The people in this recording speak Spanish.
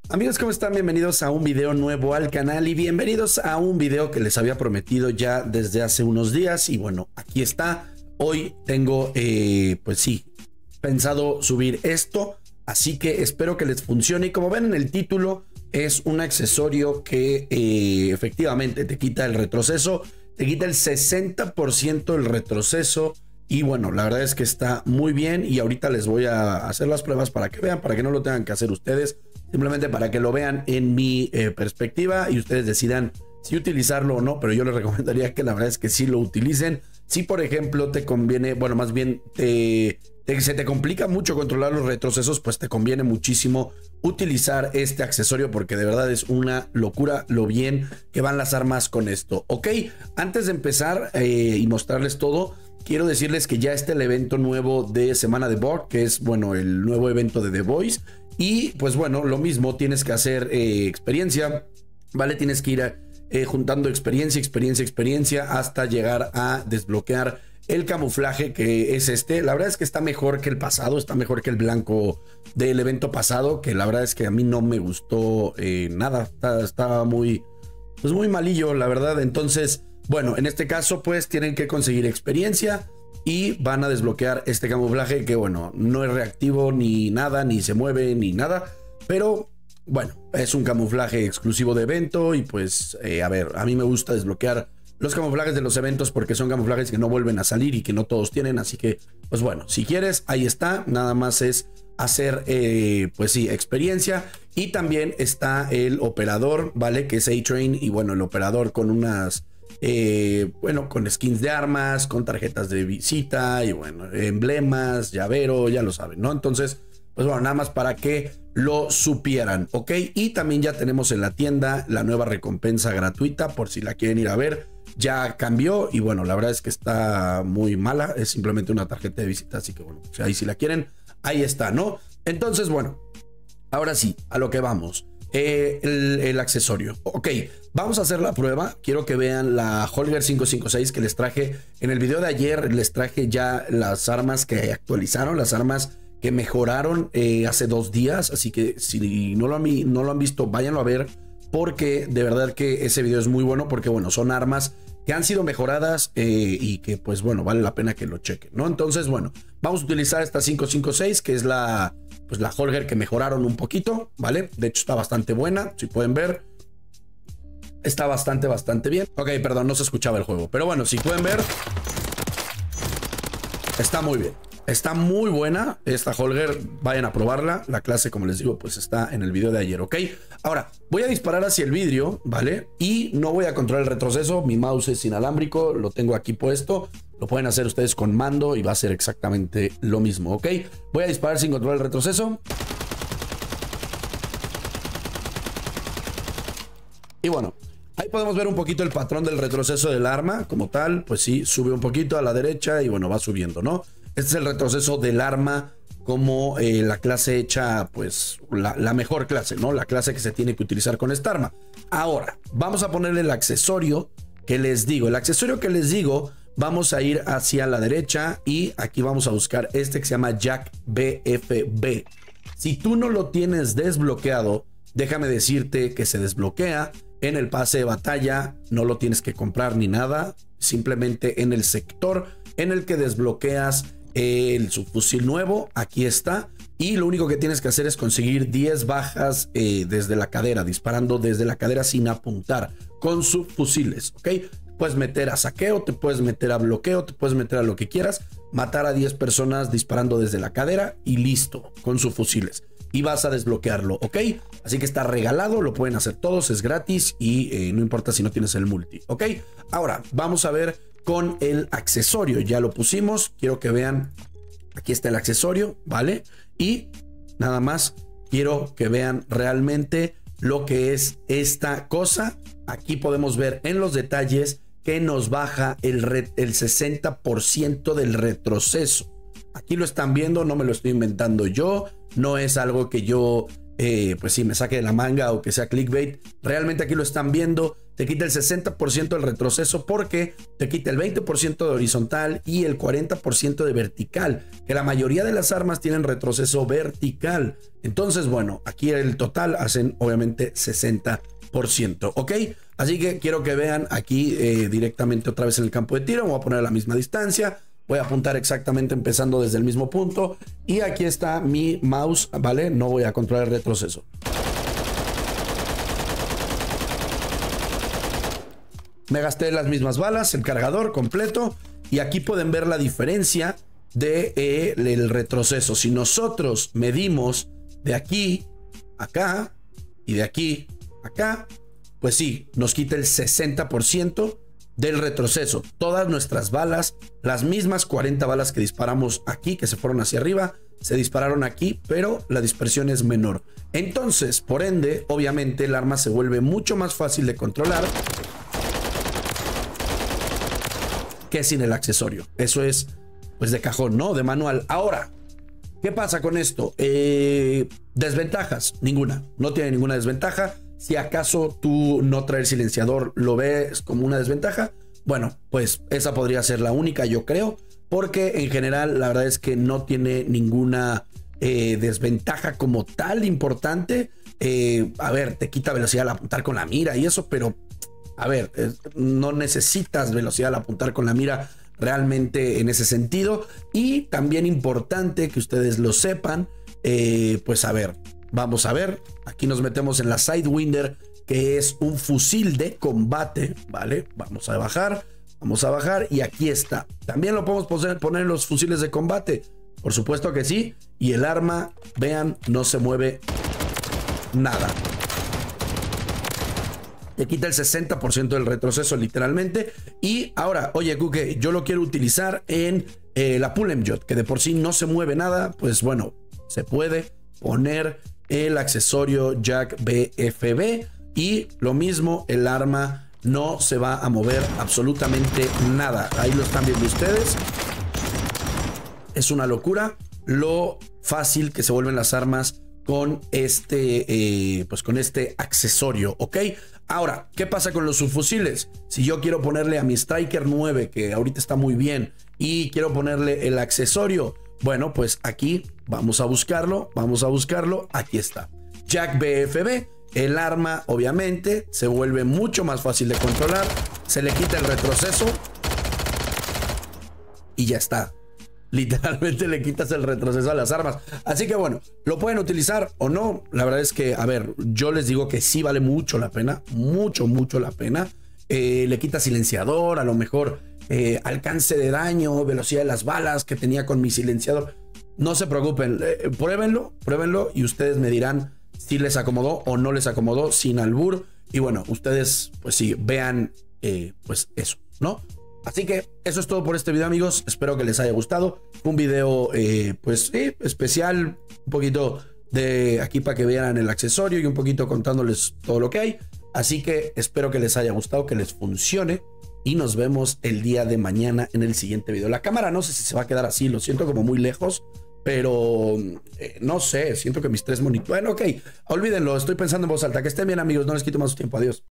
Amigos, ¿cómo están? Bienvenidos a un video nuevo al canal y bienvenidos a un video que les había prometido ya desde hace unos días. Y bueno, aquí está. Hoy tengo, pues sí, pensado subir esto, así que espero que les funcione. Y como ven en el título, es un accesorio que efectivamente te quita el retroceso, te quita el 60% del retroceso. Y bueno, la verdad es que está muy bien y ahorita les voy a hacer las pruebas para que vean, para que no lo tengan que hacer ustedes, simplemente para que lo vean en mi perspectiva y ustedes decidan si utilizarlo o no, pero yo les recomendaría que la verdad es que sí lo utilicen. Si por ejemplo te conviene, bueno, más bien se te complica mucho controlar los retrocesos, pues te conviene muchísimo utilizar este accesorio porque de verdad es una locura lo bien que van las armas con esto. Ok, antes de empezar y mostrarles todo, quiero decirles que ya está el evento nuevo de Semana de Bug, que es, bueno, el nuevo evento de The Voice. Y pues bueno, lo mismo, tienes que hacer experiencia, ¿vale? Tienes que ir juntando experiencia hasta llegar a desbloquear el camuflaje, que es este. La verdad es que está mejor que el pasado, está mejor que el blanco del evento pasado, que la verdad es que a mí no me gustó nada. Estaba muy, pues muy malillo, la verdad. Entonces, bueno, en este caso pues tienen que conseguir experiencia y van a desbloquear este camuflaje que, bueno, no es reactivo ni nada, ni se mueve ni nada, pero bueno, es un camuflaje exclusivo de evento y pues a ver, a mí me gusta desbloquear los camuflajes de los eventos porque son camuflajes que no vuelven a salir y que no todos tienen, así que pues bueno, si quieres, ahí está, nada más es hacer pues sí, experiencia. Y también está el operador, ¿vale? Que es A-Train, y bueno, el operador con unas bueno, con skins de armas, con tarjetas de visita y bueno, emblemas, llavero, ya lo saben, ¿no? Entonces, pues bueno, nada más para que lo supieran, ¿ok? Y también ya tenemos en la tienda la nueva recompensa gratuita por si la quieren ir a ver. Ya cambió y bueno, la verdad es que está muy mala, es simplemente una tarjeta de visita, así que bueno, pues ahí si la quieren, ahí está, ¿no? Entonces, bueno, ahora sí, a lo que vamos. El accesorio. Ok, vamos a hacer la prueba. Quiero que vean la Holger 556 que les traje en el video de ayer. Les traje ya las armas que actualizaron, las armas que mejoraron hace 2 días. Así que si no lo han visto, váyanlo a ver, porque de verdad que ese video es muy bueno, porque bueno, son armas que han sido mejoradas y que pues bueno, vale la pena que lo chequen, ¿no? Entonces, bueno, vamos a utilizar esta 556, que es la Holger que mejoraron un poquito, ¿vale? De hecho está bastante buena, si pueden ver, está bastante bien. Ok, perdón, no se escuchaba el juego, pero bueno, si pueden ver, está muy bien. Está muy buena esta Holger, vayan a probarla. La clase, como les digo, pues está en el video de ayer, ¿ok? Ahora, voy a disparar hacia el vidrio, ¿vale? Y no voy a controlar el retroceso, mi mouse es inalámbrico, lo tengo aquí puesto. Lo pueden hacer ustedes con mando y va a ser exactamente lo mismo, ¿ok? Voy a disparar sin controlar el retroceso. Y bueno, ahí podemos ver un poquito el patrón del retroceso del arma como tal. Pues sí, sube un poquito a la derecha y bueno, va subiendo, ¿no? Este es el retroceso del arma como la clase hecha, pues la mejor clase, ¿no? La clase que se tiene que utilizar con esta arma. Ahora, vamos a ponerle el accesorio que les digo. El accesorio que les digo, vamos a ir hacia la derecha y aquí vamos a buscar este que se llama Jack BFB. Si tú no lo tienes desbloqueado, déjame decirte que se desbloquea en el pase de batalla. No lo tienes que comprar ni nada, simplemente en el sector en el que desbloqueas el subfusil nuevo, aquí está. Y lo único que tienes que hacer es conseguir 10 bajas desde la cadera, disparando desde la cadera sin apuntar, con subfusiles, ¿ok? Puedes meter a saqueo, te puedes meter a bloqueo, te puedes meter a lo que quieras, matar a 10 personas disparando desde la cadera y listo, con subfusiles. Y vas a desbloquearlo, ¿ok? Así que está regalado, lo pueden hacer todos, es gratis y no importa si no tienes el multi, ¿ok? Ahora, vamos a ver con el accesorio. Ya lo pusimos, quiero que vean, aquí está el accesorio, ¿vale? Y nada más quiero que vean realmente lo que es esta cosa. Aquí podemos ver en los detalles que nos baja el 60% del retroceso. Aquí lo están viendo, no me lo estoy inventando yo, no es algo que yo pues sí me saque de la manga o que sea clickbait. Realmente aquí lo están viendo, te quita el 60% del retroceso porque te quita el 20% de horizontal y el 40% de vertical, que la mayoría de las armas tienen retroceso vertical. Entonces, bueno, aquí el total hacen obviamente 60%, ¿ok? Así que quiero que vean aquí directamente otra vez en el campo de tiro. Me voy a poner a la misma distancia. Voy a apuntar exactamente empezando desde el mismo punto. Y aquí está mi mouse, ¿vale? No voy a controlar el retroceso. Me gasté las mismas balas, el cargador completo. Y aquí pueden ver la diferencia del retroceso. Si nosotros medimos de aquí, acá y de aquí, acá, pues sí, nos quita el 60% del retroceso. Todas nuestras balas, las mismas 40 balas que disparamos aquí, que se fueron hacia arriba, se dispararon aquí, pero la dispersión es menor. Entonces, por ende, obviamente el arma se vuelve mucho más fácil de controlar que sin el accesorio. Eso es, pues, de cajón, ¿no? De manual. Ahora, ¿qué pasa con esto? Desventajas, ninguna. No tiene ninguna desventaja. Si acaso tú no traer silenciador lo ves como una desventaja, bueno, pues esa podría ser la única, yo creo, porque en general la verdad es que no tiene ninguna desventaja como tal importante. A ver, te quita velocidad al apuntar con la mira y eso, pero a ver, no necesitas velocidad al apuntar con la mira realmente en ese sentido. Y también importante que ustedes lo sepan, pues a ver, vamos a ver, aquí nos metemos en la Sidewinder, que es un fusil de combate, ¿vale? Vamos a bajar y aquí está. También lo podemos poner en los fusiles de combate, por supuesto que sí. Y el arma, vean, no se mueve nada. Te quita el 60% del retroceso literalmente. Y ahora, oye, Kuke, yo lo quiero utilizar en la Pull-Em-Jot, que de por sí no se mueve nada. Pues bueno, se puede poner el accesorio Jack BFB y lo mismo, el arma no se va a mover absolutamente nada. Ahí lo están viendo ustedes. Es una locura lo fácil que se vuelven las armas con pues con este accesorio, ¿ok? Ahora, ¿qué pasa con los subfusiles? Si yo quiero ponerle a mi Striker 9, que ahorita está muy bien, y quiero ponerle el accesorio, bueno, pues aquí vamos a buscarlo, aquí está. Jack BFB, el arma obviamente se vuelve mucho más fácil de controlar, se le quita el retroceso y ya está. Literalmente le quitas el retroceso a las armas. Así que bueno, lo pueden utilizar o no. La verdad es que, a ver, yo les digo que sí vale mucho la pena, mucho la pena. Le quita silenciador, a lo mejor alcance de daño, velocidad de las balas que tenía con mi silenciador. No se preocupen, pruébenlo y ustedes me dirán si les acomodó o no les acomodó, sin albur. Y bueno, ustedes pues sí, vean pues eso, ¿no? Así que eso es todo por este video, amigos. Espero que les haya gustado. Un video pues sí, especial, un poquito de aquí para que vean el accesorio y un poquito contándoles todo lo que hay. Así que espero que les haya gustado, que les funcione. Y nos vemos el día de mañana en el siguiente video. La cámara no sé si se va a quedar así, lo siento como muy lejos, pero no sé, siento que mis tres monitores... Bueno, ok, olvídenlo, estoy pensando en voz alta. Que estén bien, amigos, no les quito más su tiempo, adiós.